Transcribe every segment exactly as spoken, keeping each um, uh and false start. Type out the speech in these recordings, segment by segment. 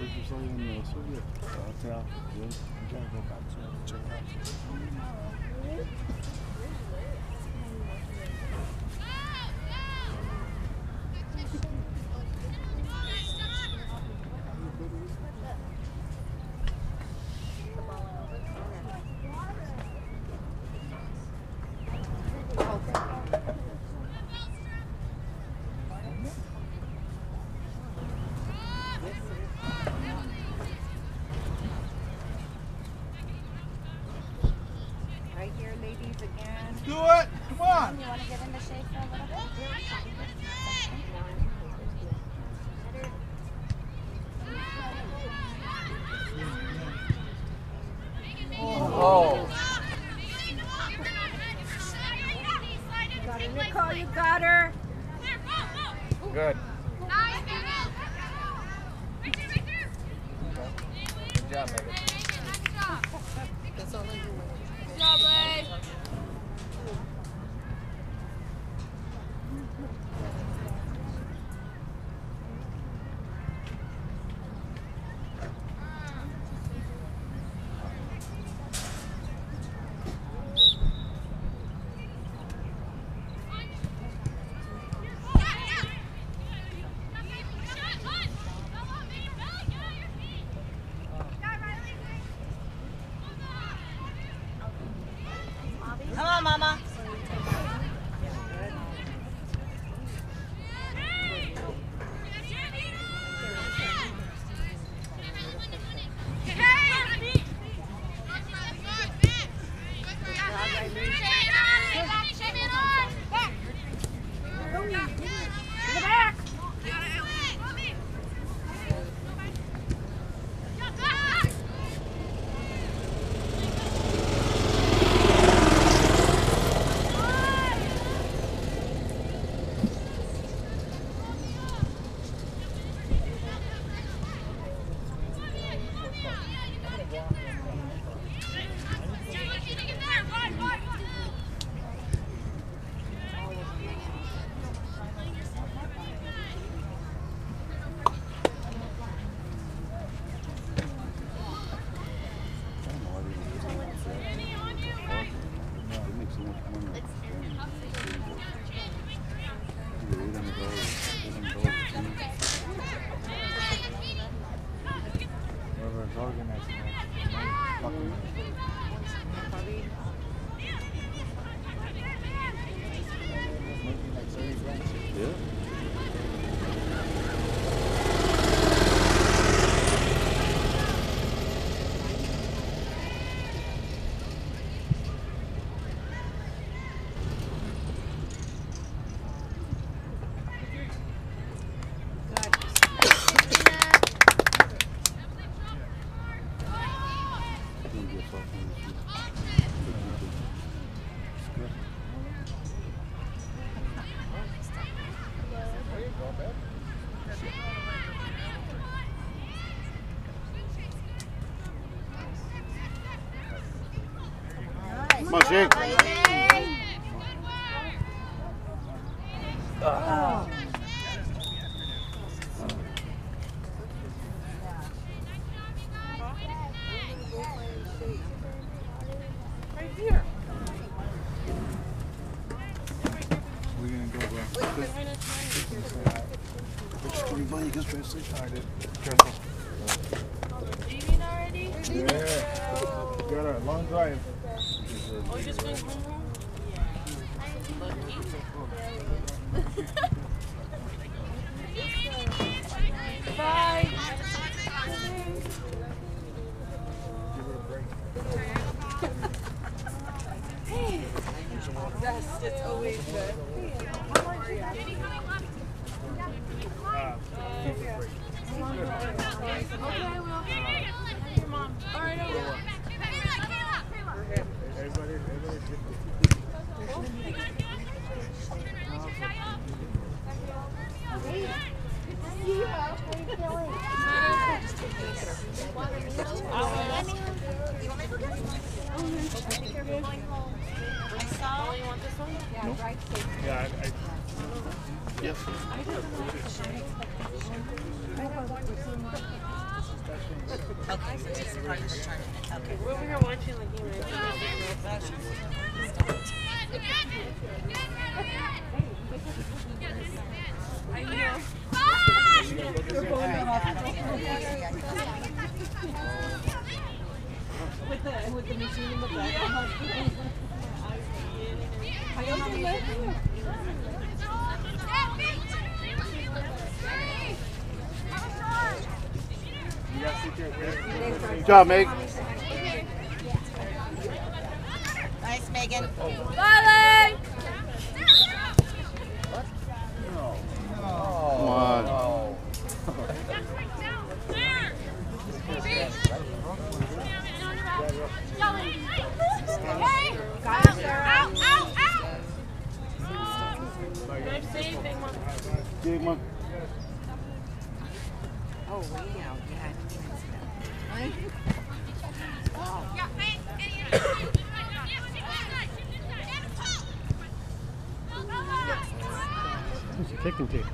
just like in uh, Soviet. Uh, yeah, yeah. You gotta go back to it. Check it out. Do it! Come on! You want to get in the shade for a little bit? Oh. Got her, Nicole, you got her. Good. Good job, Megan. That's all I do. Good job, Blake. Come on, Mama. Come on, Shane. Oh. Right here. We're gonna go, bro. Just coming by, you guys try to say hi, dude. Careful. Leaving already? Yeah. Got a long drive. Oh, you're just going home home? Bye. Yes, it's always good. Okay, well. Your mom. All right, over. Everybody, everybody. Oh, you want this one? No? Yeah, I, I yes. I didn't like the shade. Okay, so just probably just trying to. Okay. We're over here watching the game. I know. With the with the machine in the back. Good job, Meg. Nice, Megan. Volley! Come on. Oh. Out, out, out! Nice save, big one. Big one. Oh, way out. Yeah. Yeah, hey, Who's he kicking to?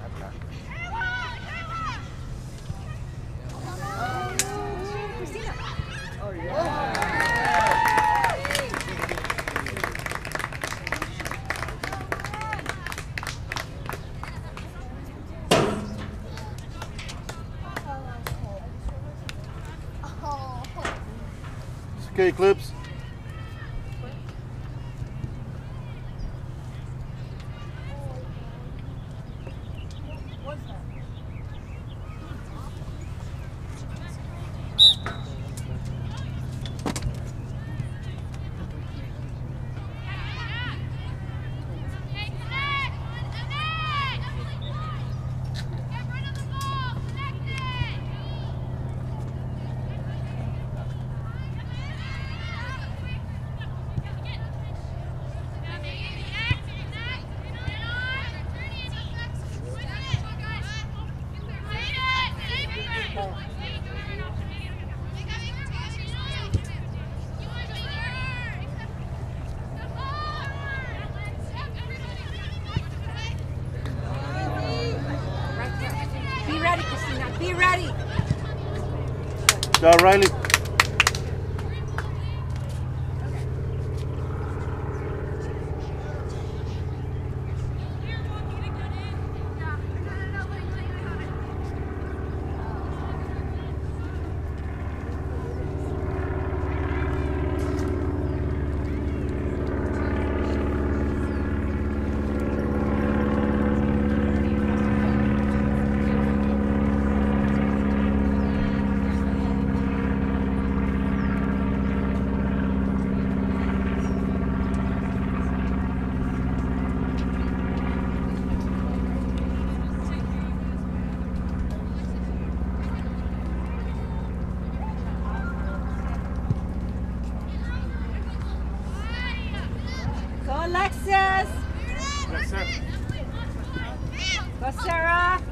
It's okay, Clips. Be ready, Christina. Be ready. Good job, Riley. Go, Alexis. Go, Sarah.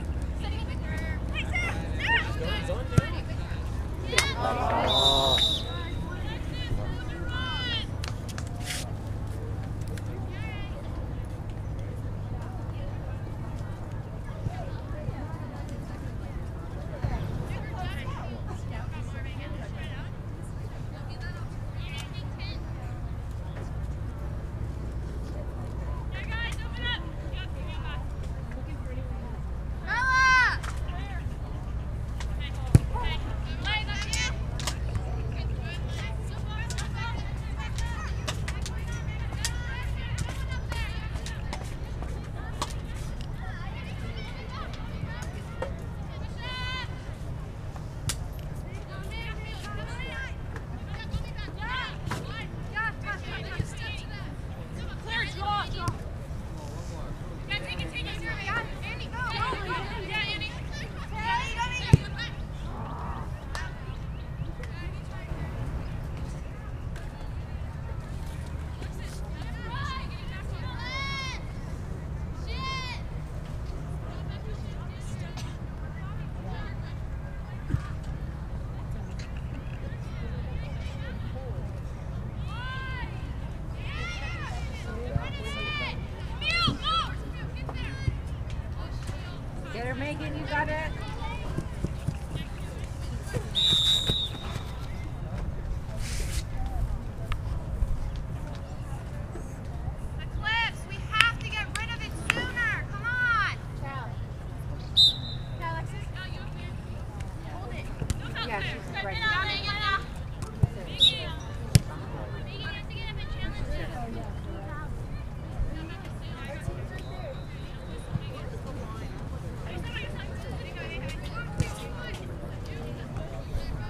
Yeah, she's right.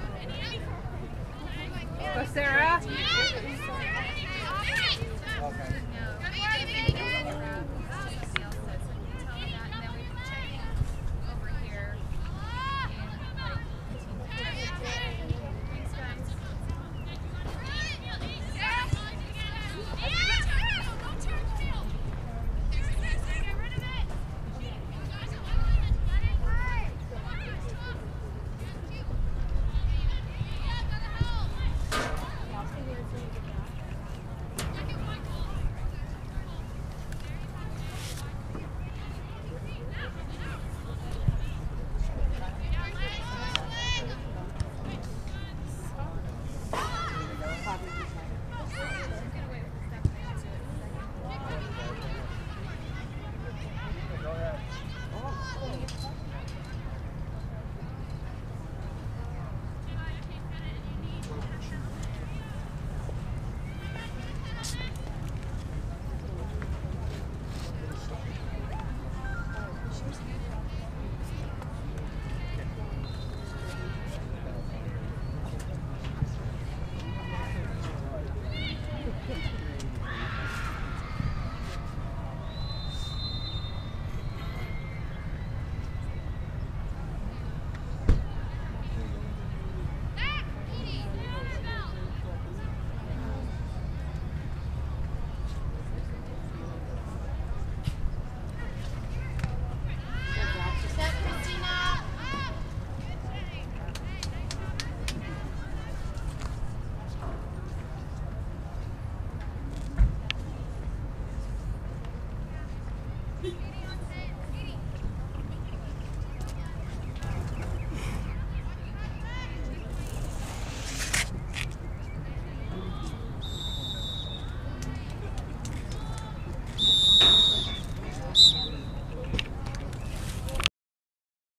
Go, Sarah. Okay.